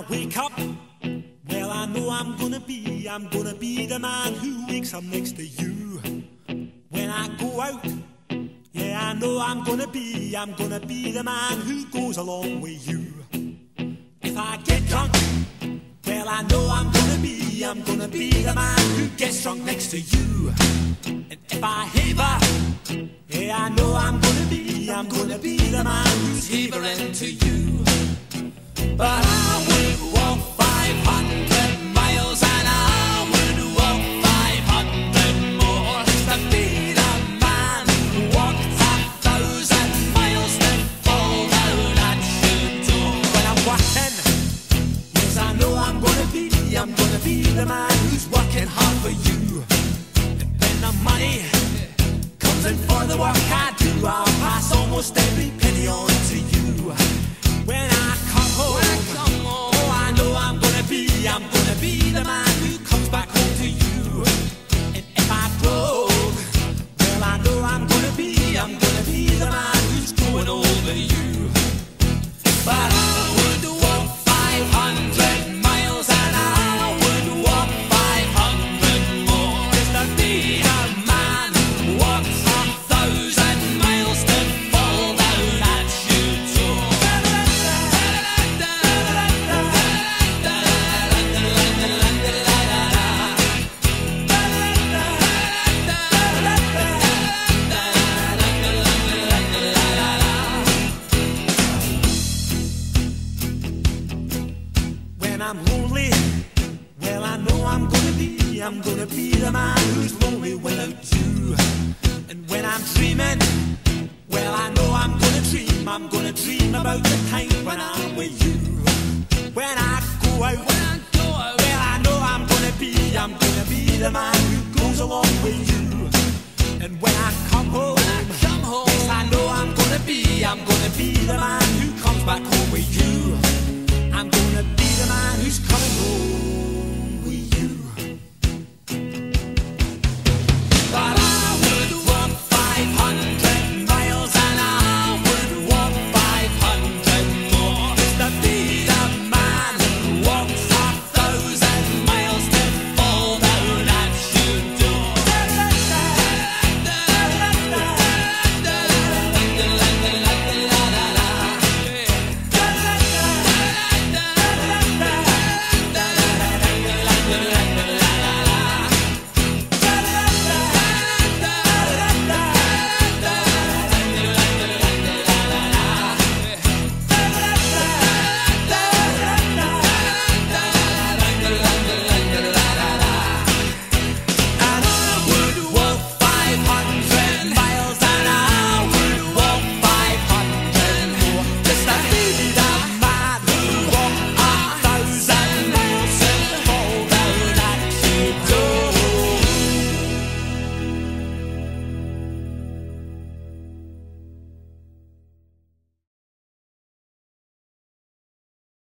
wake up, well, I know I'm gonna be the man who wakes up next to you. When I go out, yeah, I know I'm gonna be the man who goes along with you. If I get drunk, well, I know I'm gonna be the man who gets drunk next to you. And if I haver, yeah, I know I'm gonna be the man who's havering to you. But I would walk 500 miles and I would walk 500 more to be the man who walked 1,000 miles to fall down at your door. When I'm working, yes, I know I'm gonna be the man who's working hard for you. And when the money comes in for the work I do, I'll pass almost every penny on to you. When I come home, oh, I know I'm gonna be the man who comes back home to you. And if I broke, well, I know I'm gonna be the man who's going over you. But I would walk 500 miles and I would walk 500 more just to be the man who walks 1,000 miles to fall down at your door. When I'm lonely, well, I know I'm gonna be the man who's lonely without you. And when I'm dreaming, well, I know I'm gonna dream about the time when I'm with you. When I go out, well, I know I'm gonna be the man who goes along with you. And when I come home, yes, I know I'm gonna be the man who comes back home with you. I'm gonna be the man who's coming home.